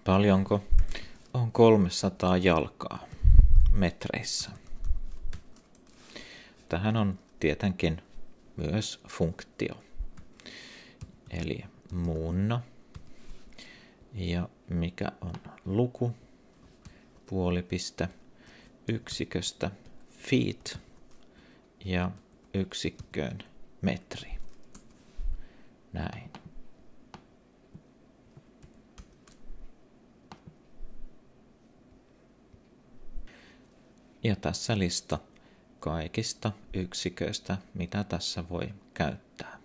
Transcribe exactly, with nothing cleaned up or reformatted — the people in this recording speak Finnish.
Paljonko on kolmesataa jalkaa metreissä? Tähän on tietenkin myös funktio. Eli muunna. Ja mikä on luku? Puolipiste yksiköstä feet ja yksikköön metri. Näin. Ja tässä lista kaikista yksiköistä, mitä tässä voi käyttää.